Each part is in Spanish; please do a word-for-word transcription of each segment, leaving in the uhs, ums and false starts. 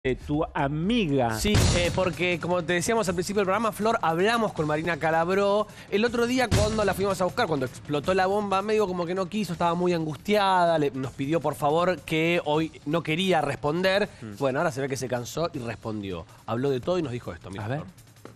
Eh, tu amiga. Sí, eh, porque como te decíamos al principio del programa, Flor, hablamos con Marina Calabró. El otro día cuando la fuimos a buscar, cuando explotó la bomba, medio como que no quiso, estaba muy angustiada, le, nos pidió por favor que hoy no quería responder. Mm. Bueno, ahora se ve que se cansó y respondió. Habló de todo y nos dijo esto. Mira, a ver. Flor.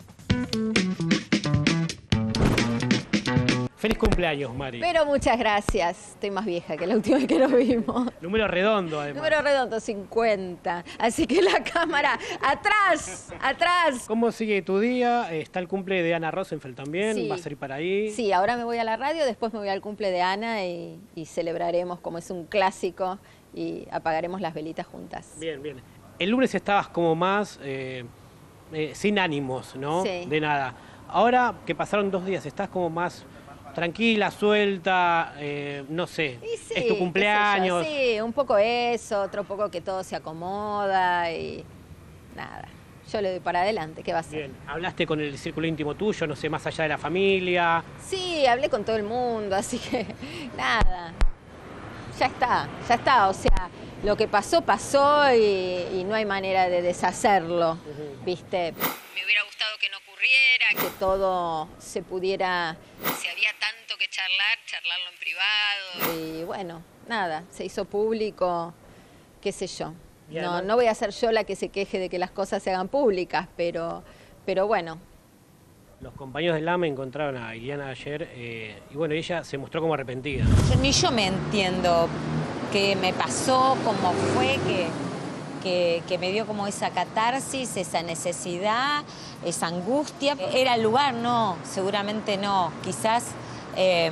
Feliz cumpleaños, Mari. Pero muchas gracias. Estoy más vieja que la última vez que nos vimos. Número redondo, además. Número redondo, cincuenta. Así que la cámara, atrás, atrás. ¿Cómo sigue tu día? Está el cumple de Ana Rosenfeld también. Sí. ¿Vas a ir para ahí? Sí, ahora me voy a la radio, después me voy al cumple de Ana y, y celebraremos como es un clásico y apagaremos las velitas juntas. Bien, bien. El lunes estabas como más eh, eh, sin ánimos, ¿no? Sí. De nada. Ahora que pasaron dos días, estás como más tranquila, suelta, eh, no sé, Sí, es tu cumpleaños. Yo, sí, un poco eso, otro poco que todo se acomoda y nada. Yo le doy para adelante, ¿qué va a ser? Bien, hablaste con el círculo íntimo tuyo, no sé, más allá de la familia. Sí, hablé con todo el mundo, así que nada, ya está, ya está, o sea, lo que pasó, pasó y, y no hay manera de deshacerlo, uh-huh. ¿Viste? Me hubiera gustado que no ocurriera, que todo se pudiera, si había tanto que charlar, charlarlo en privado. Y bueno, nada, se hizo público, qué sé yo. No, no voy a ser yo la que se queje de que las cosas se hagan públicas, pero, pero bueno. Los compañeros del A M E encontraron a Iliana ayer eh, y bueno, ella se mostró como arrepentida. Ni yo me entiendo qué me pasó, cómo fue, que, que, que me dio como esa catarsis, esa necesidad, esa angustia. ¿Era el lugar? No, seguramente no, quizás, eh,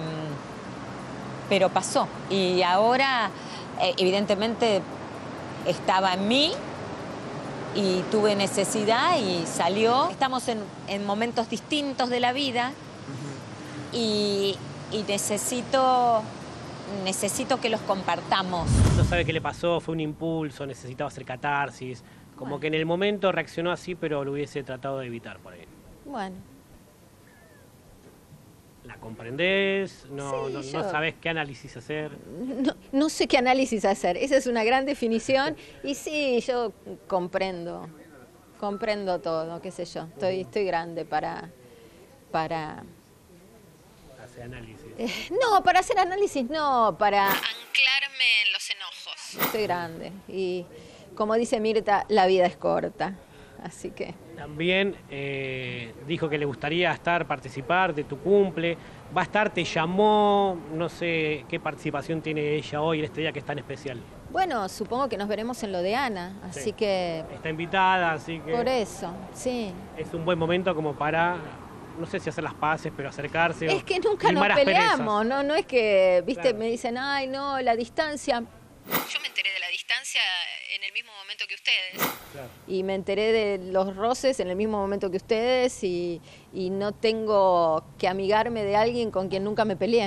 pero pasó. Y ahora, eh, evidentemente, estaba en mí y tuve necesidad y salió. Estamos en, en momentos distintos de la vida uh-huh. y, y necesito, necesito que los compartamos. No sabe qué le pasó, fue un impulso, necesitaba hacer catarsis. Como bueno. Que en el momento reaccionó así, pero lo hubiese tratado de evitar por ahí. Bueno. ¿La comprendés? ¿No, sí, no, yo... no sabés qué análisis hacer? No, no sé qué análisis hacer. Esa es una gran definición. Y sí, yo comprendo. Comprendo todo, qué sé yo. Estoy, estoy grande para... para... hacer análisis. Eh, no, para hacer análisis no, para... anclarme en los enojos. Estoy grande. Y como dice Mirta, la vida es corta. Así que... También eh, dijo que le gustaría estar, participar de tu cumple. Va a estar, te llamó, no sé qué participación tiene ella hoy en este día que es tan especial. Bueno, supongo que nos veremos en lo de Ana, así sí. que... Está invitada, así que... Por eso, sí. Es un buen momento como para, no sé si hacer las paces, pero acercarse. Es que nunca nos peleamos, ¿no? No es que, viste, claro. Me dicen, ay, no, la distancia... Yo me enteré de la distancia en el mismo momento que ustedes. Claro. Y me enteré de los roces en el mismo momento que ustedes y, y no tengo que amigarme de alguien con quien nunca me peleé.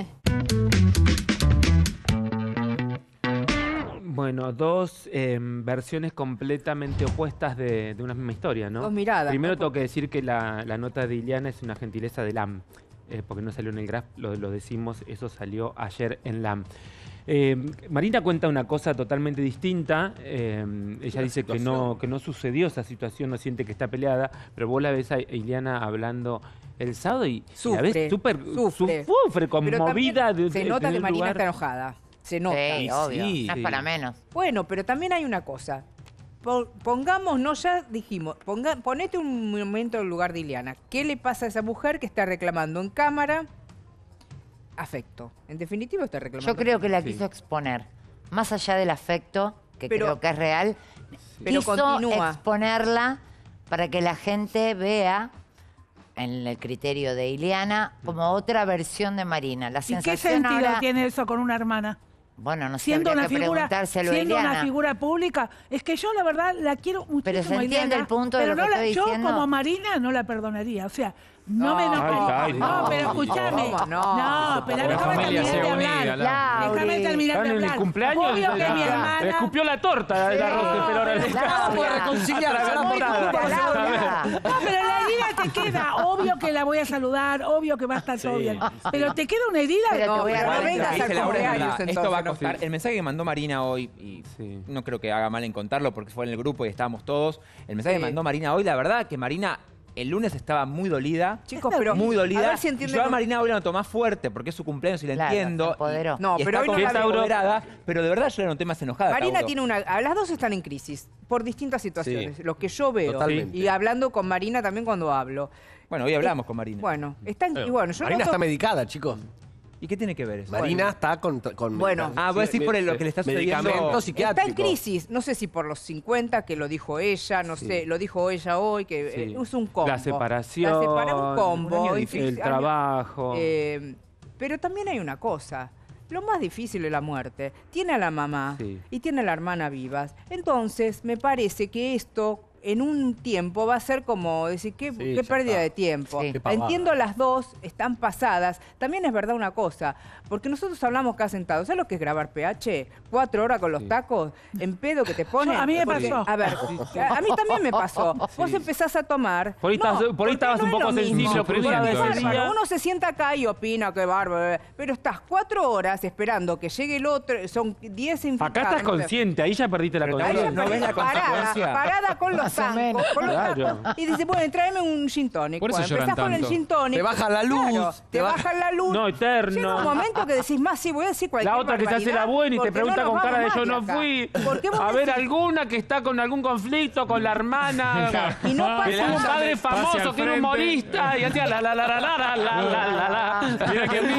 Bueno, dos eh, versiones completamente opuestas de, de una misma historia, ¿no? Dos miradas. Primero ¿no? tengo que decir que la, la nota de Iliana es una gentileza del A M, eh, porque no salió en el Graph, lo, lo decimos, eso salió ayer en la A M. Eh, Marina cuenta una cosa totalmente distinta. Eh, ella dice que no, que no sucedió esa situación, no siente que está peleada, pero vos la ves a Iliana hablando el sábado y, sufre, y la ves súper sufre, sufre, conmovida. De, se de, nota de que Marina lugar. está enojada. Se nota. Sí, obvio. Sí, no es sí. para menos. Bueno, pero también hay una cosa. Pongámonos, ya dijimos, ponga, ponete un momento en el lugar de Iliana. ¿Qué le pasa a esa mujer que está reclamando en cámara afecto? En definitiva está reclamando. Yo creo que la sí. quiso exponer. Más allá del afecto, que pero, creo que es real, pero quiso continúa. exponerla para que la gente vea, en el criterio de Iliana, como otra versión de Marina. La ¿Y sensación qué sentido ahora... tiene eso con una hermana? Bueno, no sé, siendo habría una que figura, preguntárselo a siendo Iliana. una figura pública, es que yo la verdad la quiero muchísimo. Pero se entiende Iliana, el punto de pero lo no que la, estoy yo diciendo. como Marina no la perdonaría, o sea, no, no me enojaría. Ay, ay, no, no, pero escúchame. no, No, no, pero la déjame familia terminar de sea hablar. unida, Déjame terminar de Están en hablar. el cumpleaños, Obvio que la, mi hermana... le escupió la torta de la Sí, Rosenfeld. pero ahora ¿cómo le- puede reconciliarse? No, pero la herida te te queda, obvio que la voy a saludar, obvio que va a estar todo Sí, bien. sí. Pero te queda una herida. Pero te voy a pero dar no vengas otra. al Dice Laura, es cumpleaños, verdad, entonces, esto va a ¿no? costar. El mensaje que mandó Marina hoy, y Sí. no creo que haga mal en contarlo porque fue en el grupo y estábamos todos. El mensaje Sí. que mandó Marina hoy, la verdad que Marina el lunes estaba muy dolida. Chicos, pero muy dolida. a ver si Y entienden yo a lo- Marina hoy la noto más fuerte porque es su cumpleaños y la Claro, se entiendo. empoderó. Y, No, y pero está hoy no como la más veo. empoderada, pero de verdad yo la noté más enojada. Marina Tauro. tiene una... a Las dos están en crisis por distintas situaciones, Sí. lo que yo veo. Totalmente. Y hablando con Marina también cuando hablo. Bueno, hoy hablamos con Marina. Bueno, están... Y bueno, yo Marina noto- está medicada, chicos. ¿Y qué tiene que ver eso? Marina está con, con Bueno. Ah, vos decís por el- lo que le está sucediendo. medicamentos Está psiquiátricos. en crisis, no sé si por los cincuenta, que lo dijo ella, no Sí. sé, lo dijo ella hoy, que Sí. eh, es un combo. La separación, La separa- un combo. un año difícil, difícil, el trabajo. Eh, pero también hay una cosa. Lo más difícil es la muerte. Tiene a la mamá Sí. y tiene a la hermana vivas. Entonces, me parece que esto en un tiempo va a ser como decir, qué, Sí, qué ya pérdida está. de tiempo. Sí. Qué pavada. Entiendo las dos, están pasadas. También es verdad una cosa, porque nosotros hablamos acá sentados. ¿Sabes lo que es grabar P H? Cuatro horas con los tacos, en pedo que te ponen. Yo- a mí me Porque, pasó. A ver, a, a mí también me pasó. Vos empezás a tomar. Por ahí estás- por ahí porque estabas un es poco lo mismo. sensible, Porque crujiente es ese bárbaro. día. Uno se sienta acá y opina que bárbaro, pero estás cuatro horas esperando que llegue el otro, son diez infectados. Acá estás no sé. consciente, ahí ya perdiste la Pero Ahí conciencia. ya ¿no ves la parada, consecuencia? parada con los Más o tacos, menos. con los Claro. tacos, y dice, bueno, tráeme un gin tonic. Por eso Bueno, lloran empezás con el tanto. gin tonic. Te baja la luz, Claro, te te baja- baja la luz. No, eterno. Llega un momento que decís, más sí, voy a decir cualquier La otra que se hace la barbaridad, buena y te porque pregunta no con nos cara de vamos yo más no acá. fui. Porque vos A ver, decís- alguna que está con algún conflicto con la hermana. Y no pasa Que un nada. padre Pase famoso al que era frente. humorista y hacía la la la la la la la la la la. Mira qué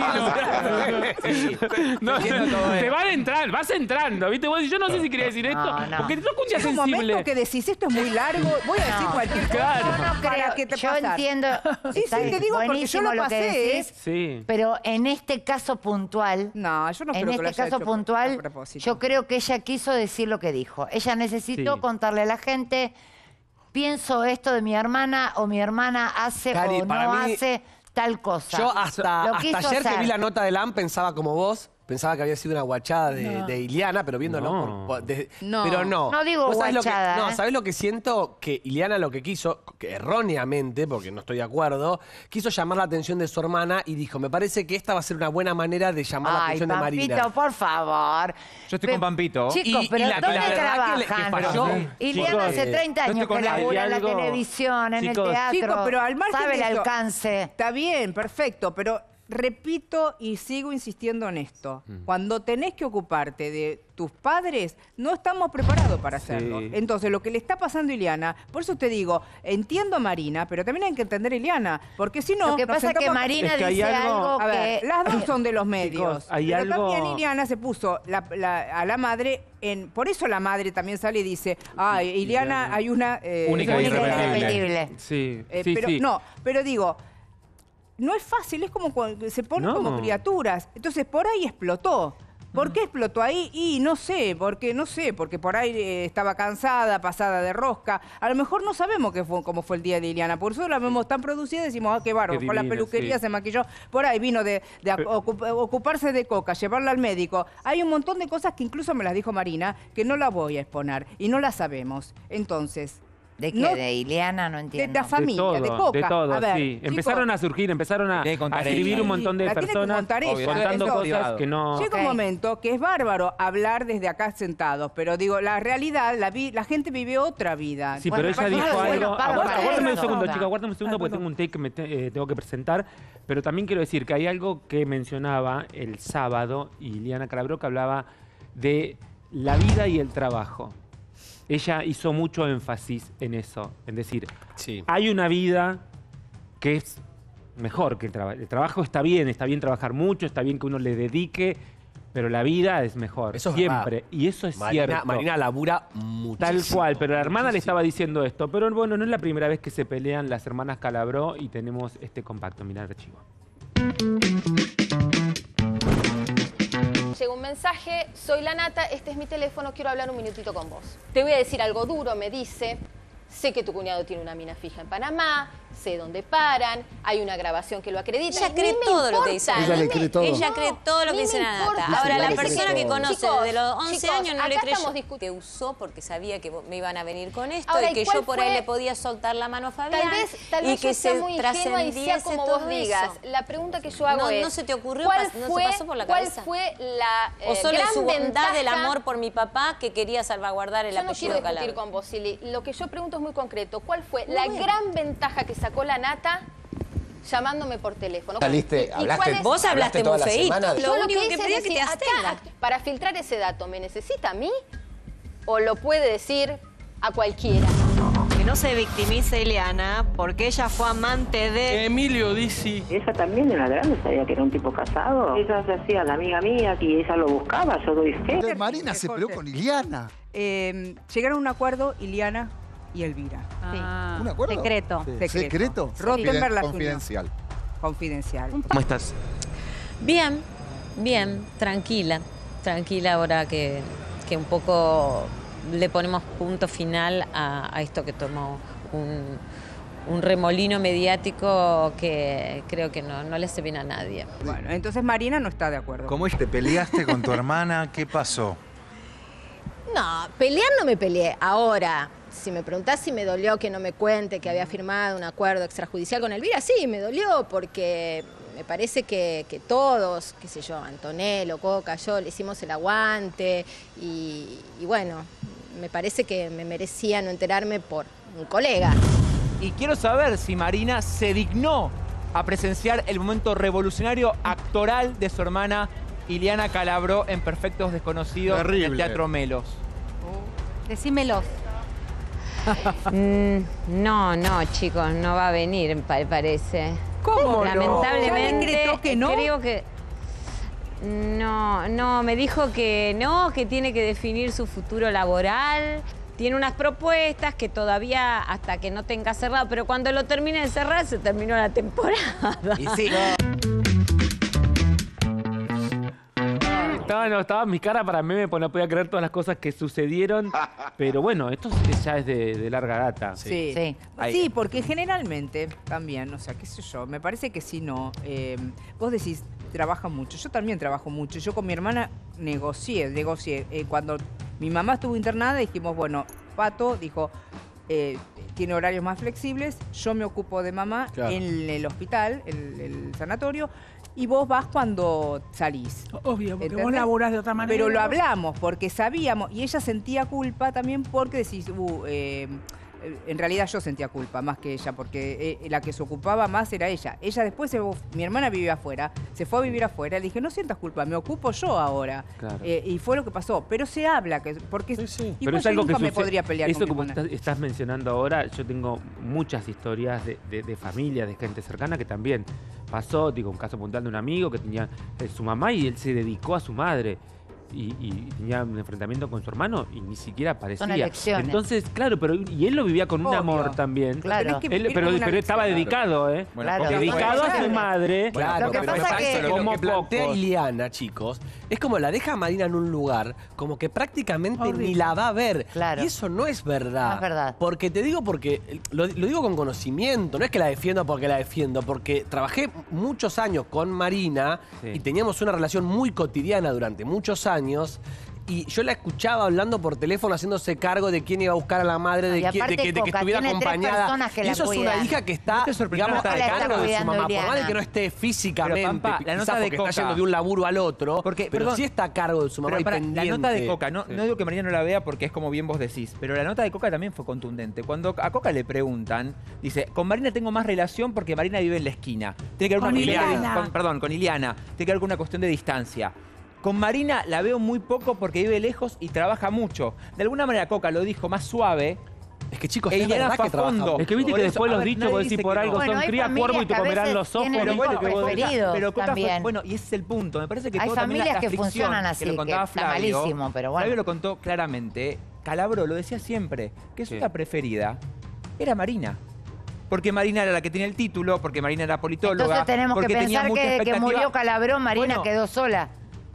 lindo. No, te van a entrar, vas entrando, ¿viste? Vos decís, yo no sé si quería decir esto, No, no. porque te toca un día Llega un momento sensible. que decís, esto es muy largo, voy a decir No. cualquier cosa Claro. No para creo. que te Yo pasar. entiendo. Sí, está sí, te digo porque yo buenísimo lo lo que pasé, decís, ¿eh? Sí. pero en este caso puntual, No, yo no creo en que este lo haya caso hecho puntual, a propósito. yo creo que ella quiso decir lo que dijo. Ella necesitó Sí. contarle a la gente, pienso esto de mi hermana, o mi hermana hace Cari, o para no mí- hace tal cosa. Yo hasta, Lo hasta quiso ayer que hacer. vi la nota de Lam pensaba como vos, pensaba que había sido una guachada de, de Iliana, pero viéndolo No. por- por- de- No. pero no. No digo ¿Vos sabés lo que- guachada, No, ¿eh? ¿sabés lo que siento? Que Iliana lo que quiso, que erróneamente, porque no estoy de acuerdo, quiso llamar la atención de su hermana y dijo, me parece que esta va a ser una buena manera de llamar la Ay, atención de Pampito, Marina. por favor. Yo estoy Pe- con Pampito. Chicos, Y- pero y la- ¿dónde la verdad que le- que trabajan? falló. Iliana Chicos, hace treinta yo años estoy que con- labura en la hay algo- televisión, en Chicos, el teatro. Chicos, pero al margen sabe de el esto, alcance. Está bien, perfecto, pero repito y sigo insistiendo en esto. Cuando tenés que ocuparte de tus padres, no estamos preparados para hacerlo. Sí. Entonces, lo que le está pasando a Iliana, por eso te digo, entiendo a Marina, pero también hay que entender a Iliana, porque si no... Lo que nos pasa es que sentamos- Marina Es que hay dice algo- algo, A ver, que... las dos son de los medios. Chicos, hay pero algo- también Iliana se puso la- la- a la madre en... Por eso la madre también sale y dice, ay, Iliana, hay una... eh, Única Única e irrepetible. irrepetible. Sí, eh, sí, pero, sí. No, pero digo, no es fácil, es como cuando se ponen No. como criaturas. Entonces, por ahí explotó. ¿Por qué explotó ahí? Y no sé, porque no sé, porque por ahí eh, estaba cansada, pasada de rosca. A lo mejor no sabemos qué fue, cómo fue el día de Iliana. Por eso la vemos tan producida y decimos, ah, qué bárbaro, Qué fue a la divina, peluquería, sí. se maquilló. Por ahí vino de, de Pero- ocup- ocuparse de coca, llevarla al médico. Hay un montón de cosas que incluso me las dijo Marina, que no las voy a exponer y no las sabemos. Entonces... ¿De qué? no- ¿De Iliana? No de entiendo. la familia, de, de todo, Coca. de todo, A ver, sí. chicos, Empezaron a surgir, empezaron a, Tiene que contar a escribir ella. un montón de La tiene que personas contar ella, contando eso- cosas que no... Llega Ok. un momento que es bárbaro hablar desde acá sentados, pero digo, la realidad, la, vi- la gente vive otra vida. Sí, Bueno, pero ella bueno, dijo bueno, algo... para, Aguarda- para, Aguárdame un para, segundo, para. chica, aguárdame un segundo Ah, porque perdón. tengo un take que me te- eh, tengo que presentar. Pero también quiero decir que hay algo que mencionaba el sábado Iliana Calabro, que hablaba de la vida y el trabajo. Ella hizo mucho énfasis en eso, en decir, Sí. hay una vida que es mejor que el trabajo. El trabajo está bien, está bien trabajar mucho, está bien que uno le dedique, pero la vida es mejor, Eso es siempre. verdad. Y eso es Marina, cierto. Marina labura muchísimo. Tal cual, pero la hermana le muchísimo. estaba diciendo esto. Pero bueno, no es la primera vez que se pelean las hermanas Calabró y tenemos este compacto. Mirá el archivo. Llega un mensaje, soy la Nata, este es mi teléfono, quiero hablar un minutito con vos. Te voy a decir algo duro, me dice, sé que tu cuñado tiene una mina fija en Panamá, sé dónde paran, hay una grabación que lo acredita. Ella cree Ni me todo lo que importa, dice ni Ella me- le cree todo. Ella No, cree todo lo que ni dice me la importa. nata. Ahora, Me la parece persona que conoce Chicos, desde los once chicos, años no le acá creyó. estamos discu- Te usó porque sabía que me iban a venir con esto Ahora, y que ¿y cuál yo por ahí fue? le podía soltar la mano a Fabián Tal vez, tal y vez que yo sea se muy ingenua y sea trascendiese como todo vos digas. eso. La pregunta que yo hago No, es... no se te ocurrió, ¿cuál pas- no se fue, pasó por la ¿cuál cabeza? fue la eh, O solo gran su bondad ventaja? del amor por mi papá que quería salvaguardar el Yo no apellido quiero discutir Calabro. con vos, Silly. Lo que yo pregunto es muy concreto. ¿Cuál fue Muy la bien. gran ventaja que sacó la nata llamándome por teléfono? Saliste, ¿Y- y hablaste- cuál es- Vos hablaste toda muy la feíto. semana. Lo Yo único hice que es pedí es que decir, te acá, abstengas. act- para filtrar ese dato, ¿me necesita a mí o lo puede decir a cualquiera? Que no se victimice Ileana, porque ella fue amante de... Emilio Dizzi. Ella también era grande, sabía que era un tipo casado. Ella se hacía la amiga mía y ella lo buscaba, yo doy fe. Entonces, Marina se peleó con Iliana. Eh, llegaron a un acuerdo Iliana y Elvira. Ah, ¿Un acuerdo? Secreto. Sí. Secreto. Secreto. Rottenberg las unió. Confidencial. Confidencial. ¿Cómo estás? Bien, bien, tranquila. Tranquila ahora que, que un poco le ponemos punto final a, a esto que tomó un, un remolino mediático que creo que no, no le hace bien a nadie. Bueno, entonces Marina no está de acuerdo. ¿Cómo te peleaste con tu hermana? ¿Qué pasó? No, pelear no me peleé. Ahora, si me preguntás si me dolió que no me cuente que había firmado un acuerdo extrajudicial con Elvira, sí, me dolió porque me parece que, que todos, qué sé yo, Antonello, Coca, yo, le hicimos el aguante y, y bueno, me parece que me merecía no enterarme por un colega. Y quiero saber si Marina se dignó a presenciar el momento revolucionario actoral de su hermana Iliana Calabro en Perfectos Desconocidos en Terrible. el Teatro Melos. Decímelos. Mm, no, no, chicos, no va a venir, pa- parece. ¿Cómo no? Lamentablemente, ¿Ya decretó que no? creo que... No, no, me dijo que no, que tiene que definir su futuro laboral. Tiene unas propuestas que todavía, hasta que no tenga cerrado, pero cuando lo termine de cerrar, se terminó la temporada. Y sí. Estaba, no, estaba mi cara para meme, pues no podía creer todas las cosas que sucedieron. Pero bueno, esto ya es de, de larga data. Sí. Sí. Ahí. Sí, porque generalmente también, o sea, qué sé yo, me parece que si no, eh, vos decís, trabaja mucho, yo también trabajo mucho, yo con mi hermana negocié, negocié. Eh, cuando mi mamá estuvo internada dijimos, bueno, Pato dijo, eh, tiene horarios más flexibles, yo me ocupo de mamá Claro. en el hospital, el, el sanatorio, y vos vas cuando salís. Obvio, porque ¿Entendés? vos laburás de otra manera. Pero lo hablamos porque sabíamos, y ella sentía culpa también porque decís, uh, eh, en realidad yo sentía culpa más que ella, porque eh, la que se ocupaba más era ella. Ella después, se, mi hermana vivía afuera, se fue a vivir afuera, le dije, no sientas culpa, me ocupo yo ahora. Claro. Eh, y fue lo que pasó, pero se habla, que porque igual Pero es yo algo que nunca me sucede- podría pelear Eso con mi como hermana. estás, estás mencionando ahora, yo tengo muchas historias de, de, de familia, de gente cercana que también pasó, digo, un caso puntual de un amigo que tenía eh, su mamá y él se dedicó a su madre. Y, y tenía un enfrentamiento con su hermano y ni siquiera aparecía. Son elecciones. Entonces, claro, pero y él lo vivía con un Obvio. amor también. Claro. Tenés que Él- vivir pero, como una pero estaba lección. dedicado, ¿eh? Bueno, Claro. porque- Dedicado a su Claro. madre. Claro, Lo que pero pasa me que- parece lo como que plantea pocos. Iliana, chicos, es como la deja a Marina en un lugar, como que prácticamente Horrible. ni la va a ver. Claro. Y eso no es verdad. No es verdad. Porque te digo porque, lo, lo digo con conocimiento, no es que la defiendo porque la defiendo, porque trabajé muchos años con Marina Sí. y teníamos una relación muy cotidiana durante muchos años. Y yo la escuchaba hablando por teléfono, haciéndose cargo de quién iba a buscar a la madre, de, Y que, de aparte, que, de que Coca, estuviera tiene tres acompañada. personas que y la eso es una cuidan. hija que está, ¿No te sorprendió digamos, la a nota de cargo Coca? de su Cuidando mamá. a Por más de Iliana. que no esté físicamente, Pero, Pampa, la quizás nota de porque está Coca. yendo de un laburo al otro, Porque, pero perdón, sí está a cargo de su mamá Pero y para, pendiente. la nota de Coca, no, no digo que Marina no la vea porque es como bien vos decís, pero la nota de Coca también fue contundente. Cuando a Coca le preguntan, dice, con Marina tengo más relación porque Marina vive en la esquina. Tiene que ver Con una cuestión de- Iliana. con- perdón, con Iliana. Tiene que ver con una cuestión de distancia. Con Marina la veo muy poco porque vive lejos y trabaja mucho. De alguna manera Coca lo dijo más suave. Es que chicos, E es Iliana verdad fue que a trabaja fondo. Es que viste Por que eso, después a los ver, dichos, nadie vos decís dice por que algo no. Bueno, son hay cría familias cuervo y te que a comerán veces los ojos. tienen ¿viste? hijos Que vos- preferidos Pero Coca fue- también. bueno, y ese es el punto. Me parece que Hay todo también familias la, la que fricción funcionan así, que lo contaba que está Flavio. malísimo, pero bueno. Flavio lo contó claramente. Calabro lo decía siempre, que su Sí. hija preferida era Marina. Porque Marina era la que tenía el título, porque Marina era politóloga. Entonces tenemos que porque tenía pensar mucha que desde que expectativa. murió Calabró, Marina Bueno, quedó sola.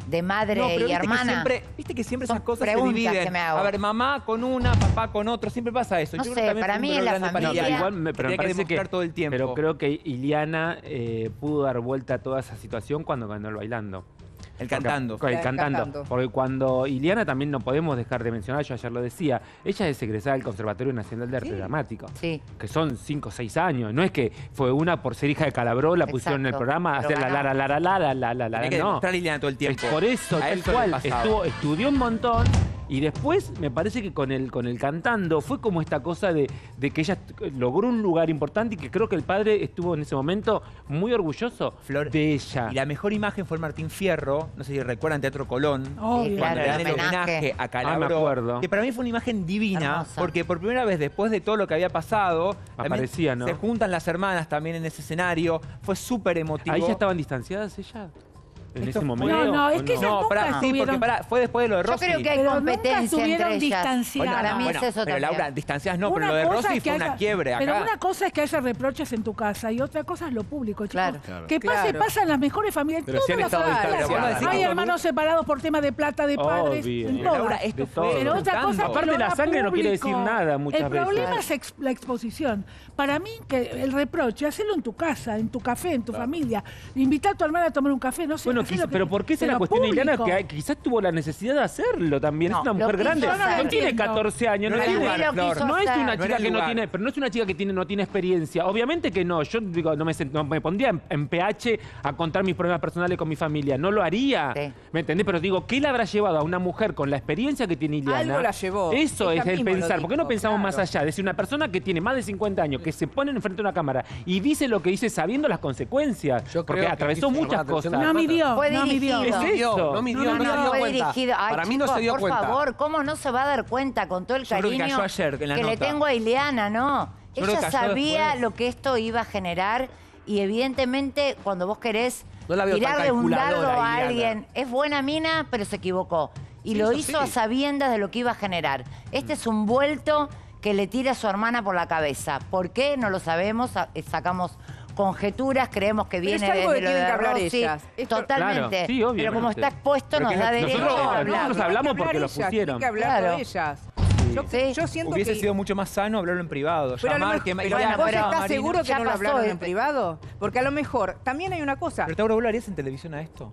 de madre No, pero y viste que hermana. siempre- Viste que siempre Son esas cosas se preguntas dividen. que me hago. A ver, mamá con una, papá con otro, siempre pasa eso. No Yo sé, creo que también para fue un mí dolor en la grande para familia- Iliana, Igual me, que pero me tenía que parece que, demostrar todo el tiempo. pero creo que Iliana eh, pudo dar vuelta a toda esa situación cuando ganó el bailando. El cantando. Porque, el El cantando. cantando. Porque cuando Iliana también no podemos dejar de mencionar, yo ayer lo decía, ella es egresada del Conservatorio Nacional de Arte Dramático. Sí. Que son cinco o seis años. No es que fue una por ser hija de Calabró, la pusieron en el Exacto. programa a Pero hacer la ganó. la la la la la la la la Tenía que no. demostrar a Iliana todo el tiempo. Es por eso, A tal eso le cual. pasaba. Estuvo, estudió un montón y después me parece que con el, con el cantando fue como esta cosa de, de que ella logró un lugar importante y que creo que el padre estuvo en ese momento muy orgulloso Flor, de ella. Y la mejor imagen fue el Martín Fierro, no sé si recuerdan Teatro Colón. Obvio. Sí, claro, Cuando le dan el el homenaje. homenaje a Ah, Calabró, me acuerdo. que para mí fue una imagen divina, Hermosa. porque por primera vez después de todo lo que había pasado, también Aparecía, ¿no? se juntan las hermanas también en ese escenario, fue súper emotivo. ¿Ahí ya estaban distanciadas ella? ¿En Esto ese fue- momento? No, no, ¿o es que no? ella No, nunca pará, sí, porque estuvieron- pará, fue después de lo de Yo Rossi. creo que hay Pero nunca competencia estuvieron entre ellas. distanciadas. Para mí Bueno, es eso pero también. Laura, distanciadas no, pero Una lo de cosa Rossi es que fue una haya- quiebre acá. Pero una cosa es que haya reproches en tu casa y otra cosa es lo público, chicos. Claro. Claro. Que pase, Claro. pasa en las mejores familias. Pero todas si han las estado familias. distanciadas. Hay Claro. hermanos separados por tema de plata de padres. Obvio. En Pero todas. Laura, esto De fue todo. Pero otra juntando. cosa es que Aparte, lo la haga sangre no quiere decir público. nada muchas El veces. problema es ex- la exposición. Para mí, que el reproche, hacerlo en tu casa, en tu café, en tu familia. Invitar a tu hermana a tomar un café, no sé. Bueno, hacer quizá- lo que- pero ¿por qué se la pero cuestión a Iliana público. que hay- quizás tuvo la necesidad de hacerlo también? No, es una lo mujer quiso grande. hacer. No tiene Entiendo. catorce años, no, No era tiene- lugar, lo Flor. quiso no es hacer. una No chica era que no lugar. tiene, pero no es una chica que tiene, no tiene experiencia. Obviamente que no. Yo digo, no me, sent- no me pondría en, en P H a contar mis problemas personales con mi familia. No lo haría. Sí. ¿Me entendés? Pero digo, ¿qué le habrá llevado a una mujer con la experiencia que tiene Iliana? Algo la llevó. Eso Ella es el mismo lo pensar. ¿Por qué no dijo, pensamos claro. más allá? Es decir, una persona que tiene más de cincuenta años, que se pone enfrente de una cámara y dice lo que dice sabiendo las consecuencias. Yo porque creo que atravesó quiso muchas llamar la atención cosas. No midió, Fue no midió. dirigido. Es eso. No midió, No, no, no, se no, dio fue cuenta. dirigido. Ay, Para mí no chicos, se dio por cuenta. favor, ¿cómo no se va a dar cuenta con todo el Yo creo que cariño cayó ayer en la que le nota. tengo a Ileana, no? Yo creo Ella que cayó sabía después. lo que esto iba a generar y evidentemente cuando vos querés No la veo tan tirarle un calculadora, dardo a Ileana. alguien, es buena mina, pero se equivocó. Y Sí, lo eso hizo sí. a sabiendas de lo que iba a generar. Este es un vuelto que le tira a su hermana por la cabeza. ¿Por qué? No lo sabemos, sa- eh, sacamos conjeturas, creemos que Pero viene es algo desde que lo tienen de que hablar Rossi. ellas. Esto- Totalmente. Claro, sí, pero obviamente. como está expuesto, Pero nos que da nosotros- derecho a nosotros hablar. hablamos Tienen que porque hablar lo ellas, pusieron. Tienen que hablar Claro. ellas. Yo, Sí. yo siento Hubiese que... sido mucho más sano hablarlo en privado. Pero, a lo llamar, mejor- que pero Iliana, ¿vos pero, estás Marina. seguro que ya no lo pasó, hablaron eh. en privado? Porque a lo mejor también hay una cosa. Pero Tauro, ¿vos lo harías en televisión a esto?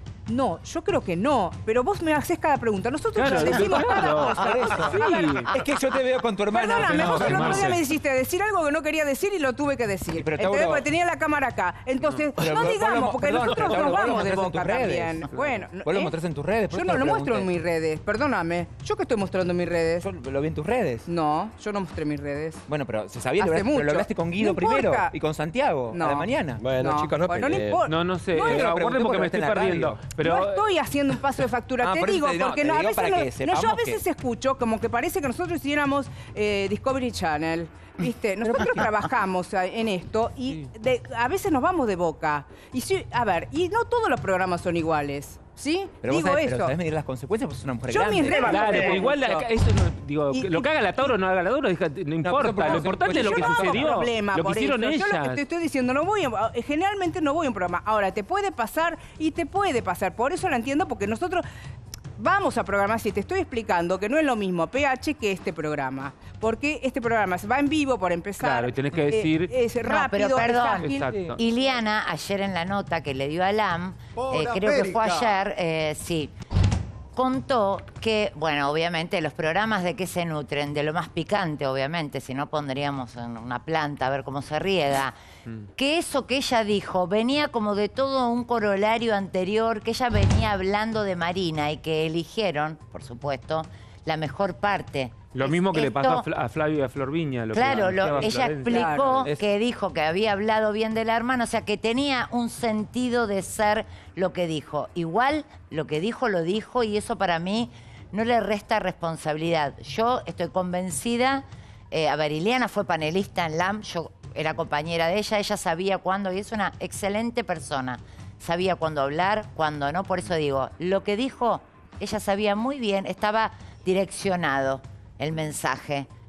No, yo creo que no. Pero vos me haces cada pregunta. Nosotros Claro, decimos cada claro. cosa. Por eso. Sí. Es que yo te veo con tu hermana. Perdóname, pero vos no, el otro día Marce. me hiciste decir algo que no quería decir y lo tuve que decir. Sí, pero, ¿Entendés? Tauro- Porque tenía la cámara acá. Entonces, Pero no vos- digamos, vos lo- porque perdón, nosotros pero Tauro, nos vos lo vamos de mostrás en boca tus redes. también. Bueno, Vos lo ¿eh? mostrás en tus redes. por Yo eso no te lo muestro en pregunté. mis redes. Perdóname. ¿Yo qué estoy mostrando en mis redes? Yo lo vi en tus redes. No, yo no mostré mis redes. Bueno, pero se sabía, lo Hace hablaste, pero mucho. lo hablaste con Guido No primero importa. y con Santiago No. a la mañana. Bueno, chicos, no Bueno, no peleen. importa. No, no sé. No, eh, yo lo aguarden pregunté porque me porque estoy está en la perdiendo. radio. Pero, no estoy haciendo un paso de factura, Ah, te por eso digo, te- no, porque te no, a digo veces, para no- que no, yo sepamos a veces que- escucho como que parece que nosotros hiciéramos eh, Discovery Channel. ¿Viste? Nosotros trabajamos a- en esto y de- a veces nos vamos de boca. Y sí, a ver, y no todos los programas son iguales. ¿Sí? Pero vos Digo sabés, eso. pero sabés medir las consecuencias porque sos una mujer Yo grande. mis redes- claro, pero igual mucho. la- eso no, digo, Y- lo que haga la Tauro no haga la Tauro, deja- no importa. pero Lo vos- importante pues es lo Yo que no hago sucedió. problema Lo que por hicieron eso. Yo lo ellas. que te estoy diciendo, no voy a- generalmente no voy a un programa. Ahora, te puede pasar y te puede pasar. Por eso la entiendo, porque nosotros vamos a programar, si te estoy explicando que no es lo mismo P H que este programa. Porque este programa se va en vivo, por empezar. Claro, y tenés que Eh, decir- es No, rápido, pero es perdón. ágil. Exacto. Iliana, ayer en la nota que le dio a Lam, Por eh, creo que fue América. ayer, eh, sí, contó que, bueno, obviamente los programas de qué se nutren, de lo más picante, obviamente, si no pondríamos en una planta a ver cómo se riega, que eso que ella dijo venía como de todo un corolario anterior, que ella venía hablando de Marina y que eligieron, por supuesto, la mejor parte. Lo mismo que le pasó a, Esto- Fla- a Flavio y a Florviña. Lo que Claro, lo- anunciaba ella Florencia. explicó Es- que dijo que había hablado bien de la hermana, o sea, que tenía un sentido de ser lo que dijo. Igual, lo que dijo, lo dijo, y eso para mí no le resta responsabilidad. Yo estoy convencida, eh, a ver, Ileana fue panelista en LAM, yo era compañera de ella, ella sabía cuándo, y es una excelente persona. Sabía cuándo hablar, cuándo no, por eso digo, lo que dijo, ella sabía muy bien, estaba direccionado el mensaje.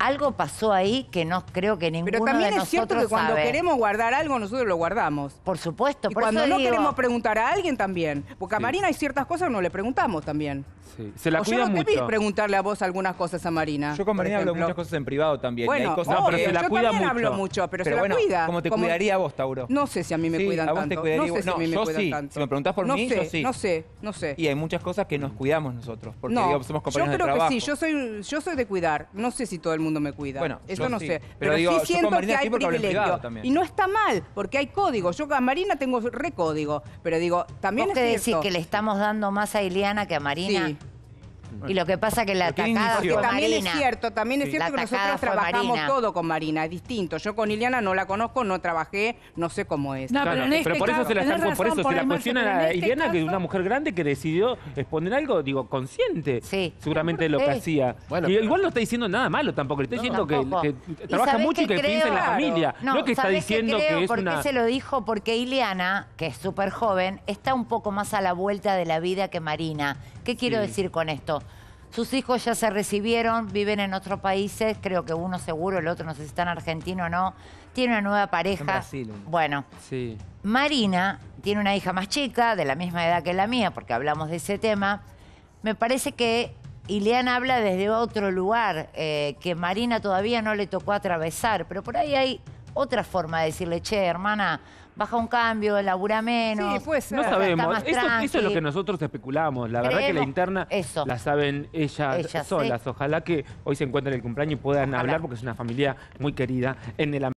algo pasó ahí que no creo que ninguno de Pero nosotros también es cierto que cuando sabe. queremos guardar algo, nosotros lo guardamos. Por supuesto, Y por cuando eso no digo- queremos preguntar a alguien también. Porque a Sí. Marina hay ciertas cosas que no le preguntamos también. Sí. Se la O yo cuida no te vi mucho. preguntarle a vos algunas cosas a Marina. Yo con por Marina hablo ejemplo. muchas cosas en privado también. y Bueno, hay cosas... No, pero obvio, se la yo cuida también mucho. hablo mucho, pero, se la bueno, cuida. ¿cómo te Como- cuidaría vos, Tauro? No sé si a mí me Sí, cuidan a vos tanto. te cuidaría no sé vos- si a mí no, me yo cuidan sí. tanto. Si me preguntás por no mí, sé, yo sí. No sé, no sé. Y hay muchas cosas que nos cuidamos nosotros, porque no, digo, somos yo compañeros de creo trabajo. que sí, yo soy, yo soy de cuidar. No sé si todo el mundo me cuida. Bueno, eso yo no sí. sé. Pero Pero, digo, yo sí con siento Marina que hay sí porque hablo en privilegio. privado también. Y no está mal, porque hay código. Yo con Marina tengo re código. Pero digo, también ¿Vos es qué decís cierto. que le estamos dando más a Ileana que a Marina? Sí. Y lo que pasa que la ¿Pero quién atacada inició? fue También Marina. es cierto, también es Sí. cierto La que atacada nosotros fue trabajamos Marina. todo con Marina, es distinto. Yo con Ileana no la conozco, no trabajé, no sé cómo es. No, Claro, pero en este por eso caso, se la, tenés están- por razón, eso por se la la imagen, cuestiona pero en a este Ileana, que es caso- una mujer grande que decidió exponer algo, digo, consciente. Sí. Seguramente lo que Sí. hacía. Bueno, y pero- igual no está diciendo nada malo tampoco, le está diciendo que, Tampoco. que ¿Y trabaja sabés mucho y qué que piensa en la creo? familia. No, No, que está ¿sabés qué diciendo creo? que es ¿Por una... qué se lo dijo? Porque Ileana, que es súper joven, está un poco más a la vuelta de la vida que Marina. ¿Qué quiero Sí. decir con esto? Sus hijos ya se recibieron, viven en otros países, creo que uno seguro, el otro no sé si está en Argentina o no. Tiene una nueva pareja. Brasil. Bueno, Sí. Marina tiene una hija más chica, de la misma edad que la mía, porque hablamos de ese tema. Me parece que Ileana habla desde otro lugar, eh, que Marina todavía no le tocó atravesar, pero por ahí hay otra forma de decirle, che, hermana, baja un cambio, labura menos. Sí, puede ser. No está sabemos. más Eso, eso es lo tranqui. que nosotros especulamos. La verdad que la Creemos interna eso. la saben ellas, Ellas, solas. sí. Ojalá que hoy se encuentren el cumpleaños y puedan Ojalá. hablar porque es una familia muy querida en el